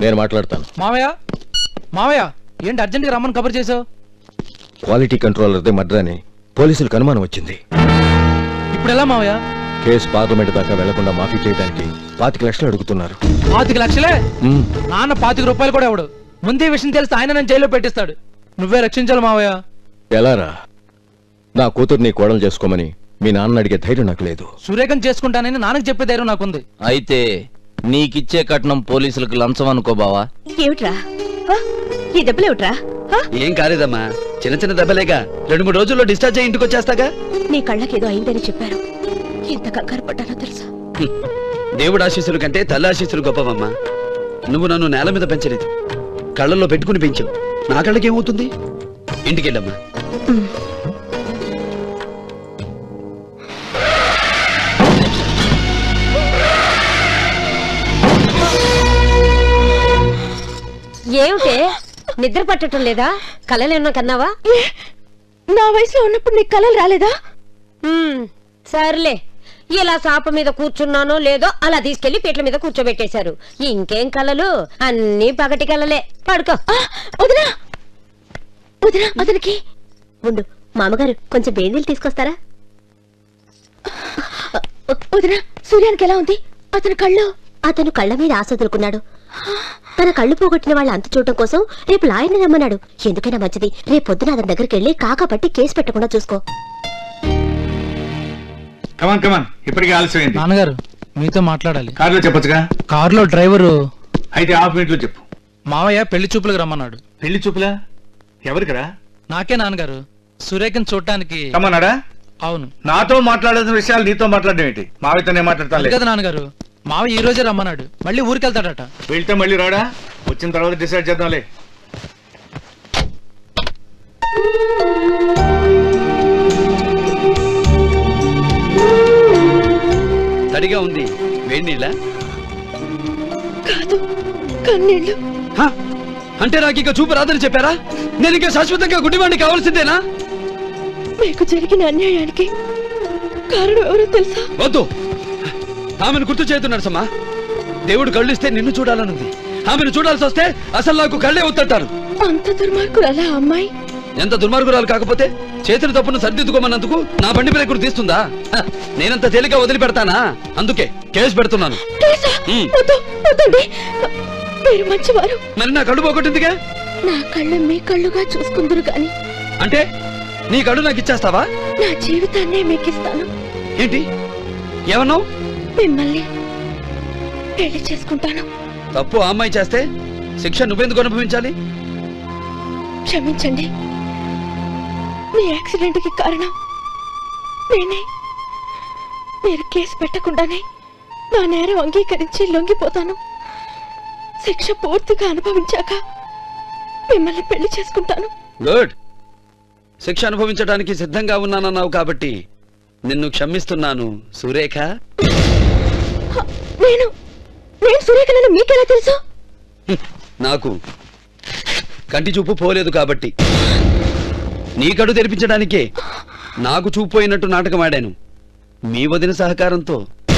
నేను మాట్లాడతాను. మావయ్య మావయ్య ఏంటి అర్జెంట్గా రమ్మని కబర్ చేసావు? క్వాలిటీ కంట్రోలర్దే మర్డర్ అని పోలీసులకు అనుమానం వచ్చింది. ఇప్పుడు ఎలా మావయ్య? కేసు పార్లమెంట్ దాకా వెళ్లకుండా మాఫీ చేయడానికి 25 లక్షలు అడుగుతున్నారు. 25 లక్షలే? నాన్న 25 రూపాయలు కూడా ఇవ్వడు. ముందే విషయం తెలిస్తే ఆయన నన్ను జైల్లో పెట్టిస్తాడు. నువ్వే రక్షించాలి మావయ్య. ఎలారా? నా కూతుర్ని కోడలు చేసుకోమని మీ నాన్న అడిగే ధైర్యం నాకు లేదు. సురేఖం చేసుకుంటానని నాన్నకు చెప్పే ధైర్యం నాకుంది. అయితే నీకిచ్చే కట్నం పోలీసులకు లంచం అనుకో బావా. ఏమిట్రా ఈ దెబ్బలేమిట్రా? ఏం కాలేదమ్మా, చిన్న చిన్న దెబ్బలేగా. 2-3 రోజుల్లో డిశ్చార్జ్ అయ్యి ఇంటికి వచ్చేస్తాగా. నీ కళ్ళకేదో అయిందని చెప్పారు. ఎంత కంగారు పడ్డానో తెలుసా? దేవుడు ఆశీస్సుల కంటే తల్లి ఆశీస్సులు గొప్పవమ్మా. నువ్వు నన్ను నేల మీద పెంచలేదు, కళ్ళల్లో పెట్టుకుని పెంచావు. నా కళ్ళకేమవుతుంది? ఇంటికెళ్ళమ్మా. ఏమిటే నిద్ర పట్టడం లేదా? కలలేమన్నా కన్నావా? నా వయసులో ఉన్నప్పుడు నీకు కలలు రాలేదా? సర్లే, ఇలా సాప మీద కూర్చున్నానో లేదో అలా తీసుకెళ్లి పీట్ల మీద కూర్చోబెట్టేశారు. ఇంకేం కలలు, అన్ని పగటి కలలే. పడుకో. వదినా వదినా, అతనికి ఉండు, మామగారు కొంచెం బేదీలు తీసుకొస్తారా? వదినా, సూర్యానికి ఎలా ఉంది? అతను కళ్ళ మీద ఆశ వదులుకున్నాడు. తన కళ్ళు పోగొట్టిన వాళ్ళ అంత చూడటం కోసం రేపు లాయర్ని రమ్మన్నాడు. ఎందుకైనా మంచిది, రేపు పొద్దున అతని దగ్గరికి వెళ్ళి కాకా పట్టి కేసు పెట్టకుండా చూసుకో. ఇప్పటికే ఆలస్యమైంది. నాన్నగారు మీతో మాట్లాడాలి. కారులో చెప్పొచ్చుగా? కారులో డ్రైవరు అయితే హాఫ్ మినిట్ లో చెప్పు. మావయ్య పెళ్లి చూపులకు రమ్మన్నాడు. పెళ్లి చూపులా? ఎవరికరా? నాకే నాన్నగారు. సురేఖను చూడటానికి రమ్మన్నాడా? అవును. నాతో మాట్లాడాల్సిన విషయాలు నీతో మాట్లాడడం ఏంటి? మావితోనే మాట్లాడతాను కదా నాన్నగారు. మావి ఈ రోజే రమ్మన్నాడు. మళ్ళీ ఊరికి వెళ్తాడట. వెళ్తే మళ్ళీ రాడా? వచ్చిన తర్వాత డిసైడ్ చేద్దాంలే. తడిగా ఉంది, వేడి నీళ్ళ కాదు, కన్నీళ్ళు. అంటే నాకు ఇక చూపు రాదని చెప్పారా? నేను ఇంకా శాశ్వతంగా గుడ్డివాడిని కావాల్సిందేనా? మీకు జరిగిన అన్యాయానికి కారణం ఎవరో తెలుసా? వద్దు, ఆమెను గుర్తు చేస్తున్నాడు సమా. దేవుడు కళ్ళు ఇస్తే నిన్ను చూడాలనుంది. ఆమెను చూడాల్సి వస్తే అసలు నాకు కళ్ళే వద్దంటారు. అంత దుర్మార్గురాలా అమ్మాయి? ఎంత దుర్మార్గురాలు కాకపోతే చేతుల తప్పును సర్దిద్దుకోమన్నందుకు నా బండి బ్రేకులు తీస్తుందా? నేనంత తేలిక వదిలిపెడతానా? అందుకే కేసు పెడుతున్నాను. మీరు మంచివారు. మరి నా కళ్ళు పోగొట్టిందిగా? నా కళ్ళు మీ కళ్ళుగా చూసుకుందరు గాని. అంటే నీ కళ్ళు నాకు ఇచ్చేస్తావా? నా జీవితాన్నే మీకు ఇస్తాను. ఏంటి ఏమన్నావు? మిమ్మల్ని పెళ్లి చేసుకుంటాను. తప్పు ఆ అమ్మాయి చేస్తే శిక్ష నువ్వెందుకు అనుభవించాలి? క్షమించండి, మీ యాక్సిడెంట్ కి కారణం నేనే. మీరు కేసు పెట్టకుండానే నా నేరం అంగీకరించి లొంగిపోతాను. శిక్ష పూర్తిగా అనుభవించాక మిమ్మల్ని పెళ్లి చేసుకుంటాను. గుడ్. శిక్ష అనుభవించడానికి సిద్ధంగా ఉన్నానన్నావు కాబట్టి నిన్ను క్షమిస్తున్నాను సురేఖ. నేను సురేఖనని మీకెలా తెలుసు? నాకు కంటి చూపు పోలేదు కాబట్టి నీ కడు తెరిపించడానికే నాకు చూపు పోయినట్టు నాటకం ఆడాను. మీ వదిన సహకారంతో.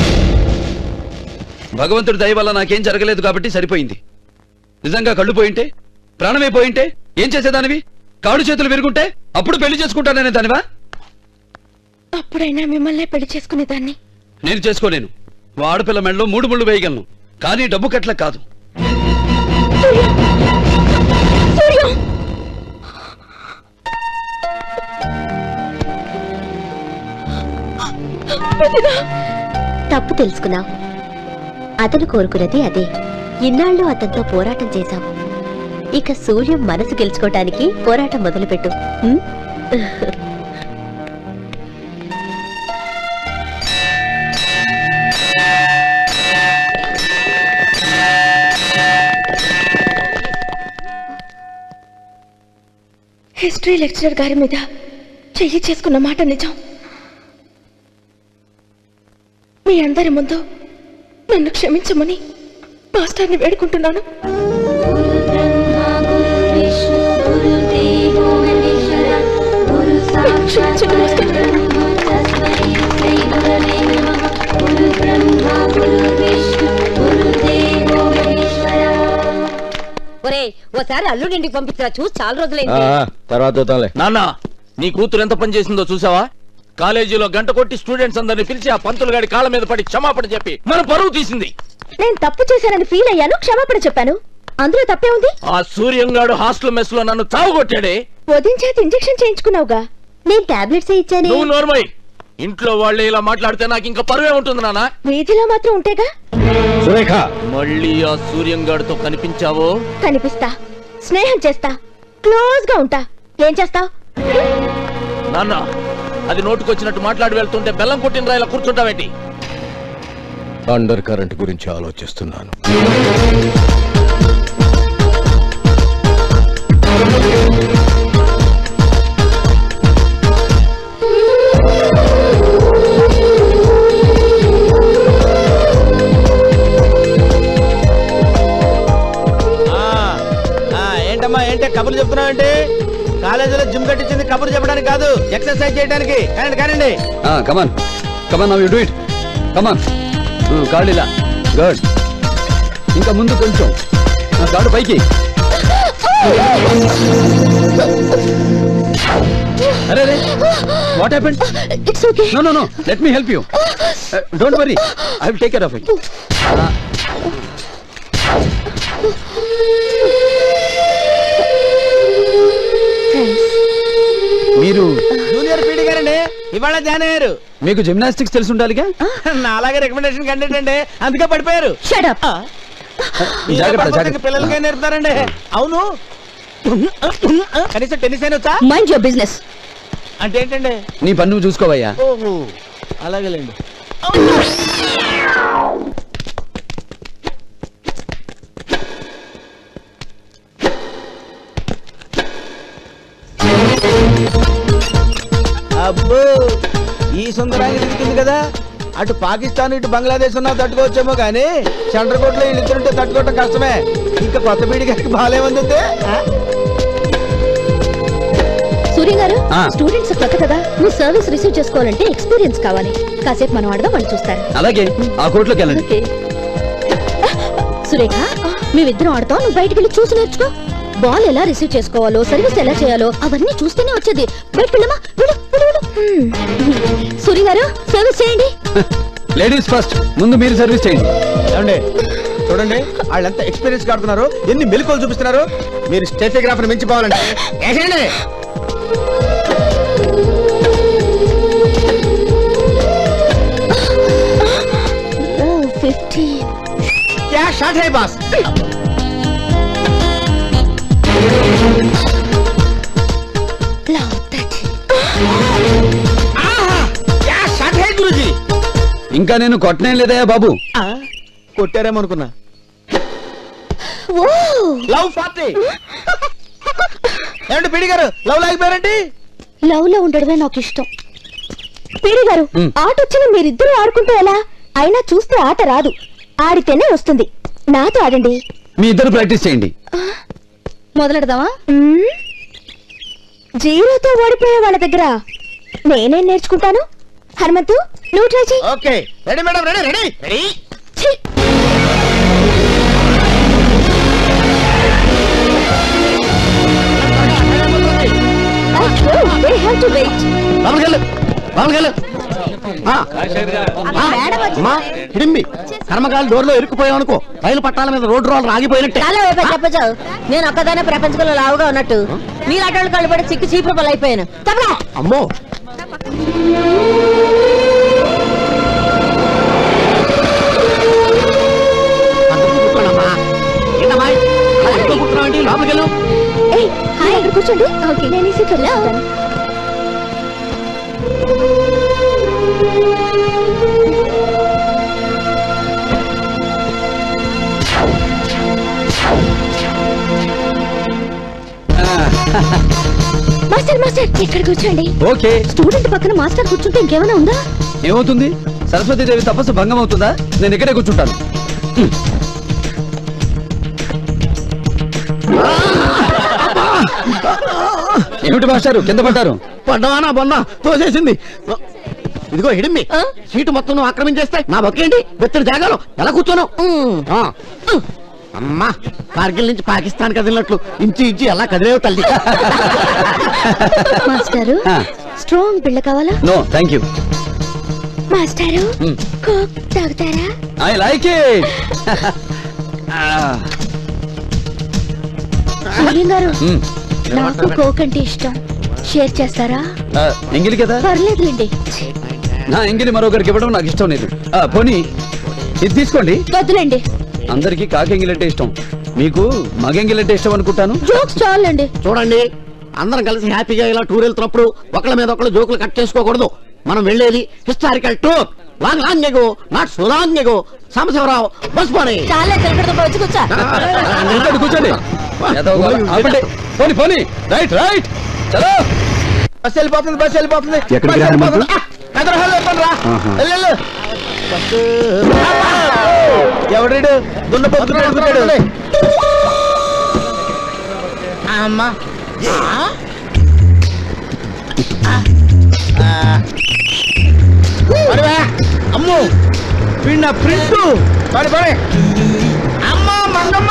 భగవంతుడి దయ వల్ల నాకేం జరగలేదు కాబట్టి సరిపోయింది. నిజంగా కళ్ళు పోయింటే, ప్రాణమే పోయింటే ఏం చేసేదానివి? కాళ్ళు చేతులు విరుగుంటే అప్పుడు పెళ్లి చేసుకుంటాననే దానివా? అప్పుడైనా మిమ్మల్నే పెళ్లి చేసుకునేదాన్ని. నేను చేసుకోలేను. ఆడపిల్ల మెడలో 3 ముళ్ళు వేయగలను, కానీ డబ్బు కట్ల కాదు. తప్పు తెలుసుకున్నావు. అతను కోరుకున్నది అదే. ఇన్నాళ్ళు అతనితో పోరాటం చేశాం. ఇక సూర్యం మనసు గెలుచుకోవటానికి పోరాటం మొదలుపెట్టు. హిస్టరీ లెక్చరర్ గారి మీద చెయ్యి చేసుకున్న మాట నిజం. మీ అందరి ముందు నన్ను క్షమించమని మాస్టర్ని వేడుకుంటున్నాను. ఒరే ఓసారి అల్లుడింటికి పంపించరా చూసి చాలా రోజులైంది. తర్వాత చూద్దాంలే. నాన్న నీ కూతురు ఎంత పని చేసిందో చూసావా? కాలేజీలో గంట కొట్టి స్టూడెంట్స్ అందరిని పిలిచి ఆ పంతులు గాడి కాళ్ళ మీద పడి క్షమాపణ చెప్పి మన పరువు తీసింది. నేను తప్పు చేశానని ఫీల్ అయ్యాను, క్షమాపణ చెప్పాను. అందులో తప్పే ఉంది? ఆ సూర్యంగాడు హాస్టల్ మెస్ లో నన్ను చావుకొట్టాడే. ఉదయం చేతి ఇంజెక్షన్ చేయించుకున్నావుగా. నేను టాబ్లెట్స్ ఇచ్చాను. నువ్వు నోర్మై. ఇంట్లో వాళ్ళే ఇలా మాట్లాడితే నాకు ఇంకా పరువే ఉంటుంది నాన్న. వీధిలో మాత్రం ఉంటేగా. సురేఖ, మళ్ళీ ఆ సూర్యంగాడితో కనిపించావో కనిపిస్తా, స్నేహం చేస్తా, క్లోజ్ గా ఉంటా. ఏం చేస్తావ్? నాన్న అది నోటుకొచ్చినట్టు మాట్లాడి వెళ్తుంటే బెల్లం కొట్టిన రాయిలా కూర్చుంటావేంటి? అండర్ కరెంట్ గురించి ఆలోచిస్తున్నాను. ఏంటమ్మా ఏంటే కబుర్లు చెప్తున్నావు? కాలేజీలో జిమ్ కట్టించింది కబుర్లు చెప్పడానికి కాదు, ఎక్సర్సైజ్ చేయడానికి. కానండి come on come on, now you do it. Come on, కాళ్ళు ఇలా. గుడ్. ఇంకా ముందు కొంచెం. కాళ్ళు పైకి. అరే రే, what happened? It's okay. No no no, let me help you. Don't worry, I will take care of it. మీరు జూనియర్ పీడి గారండి, ఇవాళ జాయిన్ అయ్యారు. మీకు జిమ్నాస్టిక్స్ తెలిసి ఉండాలిగా. నా అలాగే రికమెండేషన్ క్యాండిడేట్ అండి, అందుకే పడిపోయారు. Shut up. జాగ్రత్త జాగ్రత్త. పిల్లలకే నేర్పుతారండి. అవును, కనీసం టెన్నిస్ అయినా వచ్చా? Mind your business. అంటే ఏంటండి? నీ పన్ను నువ్వు చూసుకోవయ్యా. ఓహో అలాగేలేండి. అబ్బో, ఈ సుందరాంగి దిగుతుంది కదా. అటు పాకిస్తాన్ ఇటు బంగ్లాదేశ్ ఉన్నా తట్టుకోవచ్చేమో గానీ సెంటర్ కోట్ లో వీళ్ళిద్దరుంటే తట్టుకోవటం కష్టమే. ఇంకా కొత్త బీడి గారికి బాగాలేముంది. సూర్య గారు, స్టూడెంట్స్ కొత్త కదా, మీ సర్వీస్ రిసీవ్ చేసుకోవాలంటే ఎక్స్పీరియన్స్ కావాలి. కాసేపు మనం ఆడగా వాళ్ళు చూస్తారు. అలాగే, ఆ కోర్టులోకి వెళ్ళండి. ఓకే. సురేఖ, మేమిద్దరం ఆడతాం, నువ్వు బయటికి వెళ్ళి చూసి నేర్చుకో. బాల్ ఎలా రిసీవ్ చేసుకోవాలో, సర్వీస్ ఎలా చేయాలో అవన్నీ చూస్తేనే వచ్చేది. బయట పిల్లమా, సూర్య గారు సర్వీస్ చేయండి. లేడీస్ ఫస్ట్, ముందు మీరు సర్వీస్ చేయండి. ఏమండి చూడండి, వాళ్ళంతా ఎక్స్పీరియన్స్ కాడుతున్నారు, ఎన్ని మెలకువలు చూపిస్తున్నారు. మీరు స్టెఫోగ్రాఫర్ మించిపోవాలండి. వేసేయండి. क्या शॉट है बॉस? क्या शॉट है गुरुजी? ఇంకా నేను కొట్టనే లేదయ్యా బాబు. కొట్టారేమో అనుకున్నా. లవ్ 40. ఏమంటే పీడి గారు, లవ్ లాగిపోయారండి? లవ్ లో ఉండడమే నాకు ఇష్టం. పీడి గారు, ఆట వచ్చిన మీరిద్దరూ ఆడుకుంటే ఎలా? అయినా చూస్తే ఆట రాదు, ఆడితేనే వస్తుంది. నాతో ఆడండి. మీ ఇద్దరు ప్రాక్టీస్ చేయండి. మొదలెడదామా? జీరోతో ఓడిపోయే వాళ్ళ దగ్గర నేనేం నేర్చుకుంటాను? హనుమంతు, నువ్వు ట్రై చెయ్యి. Okay, ready madam, ready ready ready. They have to wait. Hidimbi కర్మకాలు డోర్ లో ఇరుక్కుపోయావు అనుకో, రైలు పట్టాల మీద రోడ్డు రోడ్లు ఆగిపోయినట్టే. చెప్పచావు, నేను ఒక్కదానే ప్రపంచంలో లావుగా ఉన్నట్టు నీలాటోళ్ళు కళ్ళు పడి చిక్కి చీపురు అయిపోయాను. అమ్మో, కూర్చోండి. ఓకే, నేను ఈ సీట్లో కూర్చుంటాను. మాస్టర్ మాస్టర్ ఇక్కడ కూర్చోండి. ఓకే. స్టూడెంట్ పక్కన మాస్టర్ కూర్చుంటే ఇంకేమైనా ఉందా? ఏమవుతుంది? సరస్వతీదేవి తపస్సు భంగం అవుతుందా? నేను ఇక్కడే కూర్చుంటాను. ఏమిటి మాస్టారు కింద పడ్డారు? పడ్డవానా బొన్నా తోసేసింది. ఇదిగో హిడింబి, సీటు మొత్తం నువ్వు ఆక్రమించేస్తే నా బొక్కేంటి? బెత్తడి జాగాలో ఎలా కూర్చోను? అమ్మా కార్గిల్ నుంచి పాకిస్తాన్ కదిలినట్లు ఇంచు ఇంచు ఎలా కదిలేవు తల్లి. మాస్టారు స్ట్రాంగ్ పిల్ల కావాలా? No thank you. మాస్టారు కోక్ తాగుతారా? I like it. సూర్యం గారు నాకు కోక్ అంటే ఇష్టం, షేర్ చేస్తారా? ఎంగిలి కదా, పర్లేదులేండి. నా ఎంగిలి మరొకరికి ఇవ్వడం నాకు ఇష్టం లేదు. పోనీ ఇది తీసుకోండి. వద్దులేండి. అందరికి కాకెంగిల్ అంటే ఇష్టం, మీకు మగెంగిల్ అంటే ఇష్టం అనుకుంటాను. జోక్స్ చాలండి. చూడండి, అందరం కలిసి హ్యాపీగా ఇలా టూర్ వెళ్తున్నప్పుడు ఒకళ్ళ మీద ఒకళ్ళు జోకులు కట్ చేసుకోకూడదు. మనం వెళ్ళేది historical tour. Long long ago, not so long ago. Sambasivarao bus పోనీ. చాలా వచ్చి కూర్చో. కూర్చోండి. పోనీ పోనీ. రైట్ రైట్ చలో. బస్ వెళ్ళిపోతుంది, బస్ వెళ్ళిపోతుంది. ఎక్కడికి రా హనుమంతు? ఎవడు దున్నపోతున్నాడు? అమ్మా అమ్మో వీడు నా ప్రింట్. పడి పడి అమ్మా మంగమ్మ.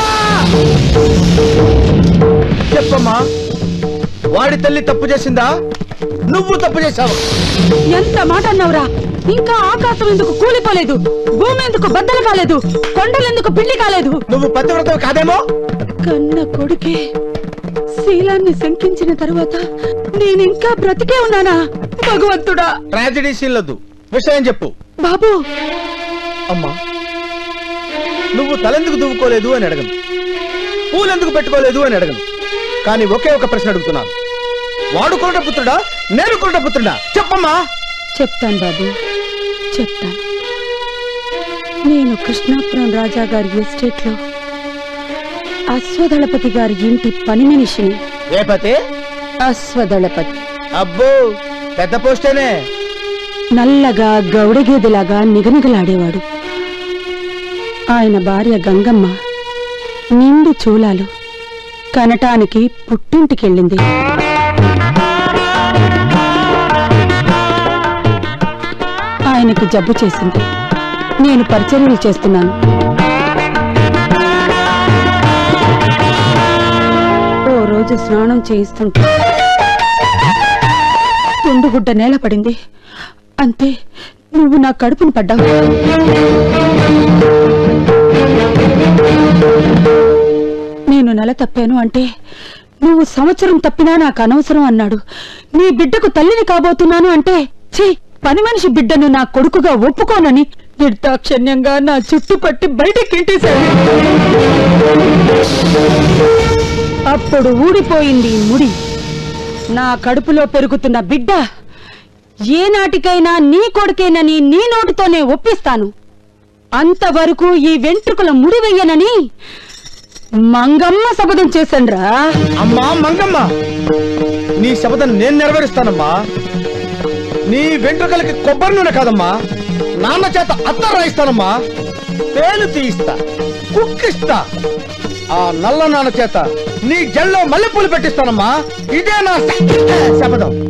చెప్పమ్మా, వాడి తల్లి తప్పు చేసిందా, నువ్వు తప్పు చేశావు? ఎంత మాట అన్నావురా? ఇంకా ఆకాశం ఎందుకు కూలిపోలేదు, భూమి ఎందుకు బద్దలు కాలేదు, కొండలెందుకు పిండి కాలేదు? నువ్వు పతివ్రత కాదేమో. కన్న కొడుకే శీలాన్ని శంకించిన తర్వాత నేనింకా బ్రతికే ఉన్నానా? భగవంతుడా. ట్రాజడీ సీన్లొద్దు, విషయం చెప్పు. బాబు, అమ్మా నువ్వు తలెందుకు దువ్వుకోలేదు అని అడగను, పూలెందుకు పెట్టుకోలేదు అని అడగను, కానీ ఒకే ఒక ప్రశ్న అడుగుతున్నాను. వాడు కురట పుత్రుడా, నేను కురట పుత్రుడా? చెప్పమ్మా. చెప్తాను బాబు, చెప్తాను. నేను కృష్ణాపురం రాజా గారి ఎస్టేట్ లో అశ్వదళపతి గారి ఇంటి పని మనిషిని. ఏ పతి? అశ్వదళపతి. అబ్బో, పెద్ద పోస్టేనే. నల్లగా గౌడగేదెలాగా నిగనిగలాడేవాడు. ఆయన భార్య గంగమ్మ నిండు చూలాలు, కనటానికి పుట్టింటికెళ్ళింది. ఆయనకి జబ్బు చేసింది. నేను పరిచర్యలు చేస్తున్నాను. ఓ రోజు స్నానం చేయిస్తుంటే తుండుగుడ్డ నేల పడింది. అంతే, నువ్వు నా కడుపును పడ్డావు. నేను నెల తప్పాను అంటే నువ్వు సంవత్సరం తప్పినా నాకు అనవసరం అన్నాడు. నీ బిడ్డకు తల్లిని కాబోతున్నాను అంటే ఛీ, పని మనిషి బిడ్డను నా కొడుకుగా ఒప్పుకోనని నిర్దాక్షిణ్యంగా నా చుట్టు పట్టి బయటికి ఇంటేశాడు. అప్పుడు ఊడిపోయింది ముడి. నా కడుపులో పెరుగుతున్న బిడ్డ ఏనాటికైనా నీ కొడుకేనని నీ నోటితోనే ఒప్పిస్తాను. అంతవరకు ఈ వెంట్రుకల ముడివెయ్యనని మంగమ్మ శపథం చేశాన్రా. అమ్మా మంగమ్మ, నీ శపథం నేను నెరవేరుస్తానమ్మా. నీ వెంట్రుకలకి కొబ్బరి నూనె కాదమ్మా, నాన్న చేత అత్త రాయిస్తానమ్మా. పేలు తీయిస్తా, కుక్కిస్తా. ఆ నల్ల నాన్న చేత నీ జల్లో మల్లెపూలు పెట్టిస్తానమ్మా. ఇదే నా శపథం.